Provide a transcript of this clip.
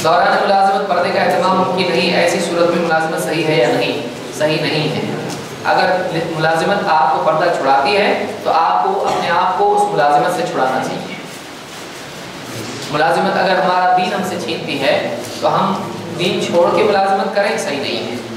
दौरान मुलाजमत पर्दे का एहतमाम मुमकिन नहीं, ऐसी सूरत में मुलाजमत सही है या नहीं? सही नहीं है। अगर मुलाजमत आपको पर्दा छुड़ाती है तो आपको अपने आप को उस मुलाजमत से छुड़ाना चाहिए। मुलाजमत अगर हमारा दीन हमसे छीनती है तो हम दीन छोड़ के मुलाजमत करें, सही नहीं है।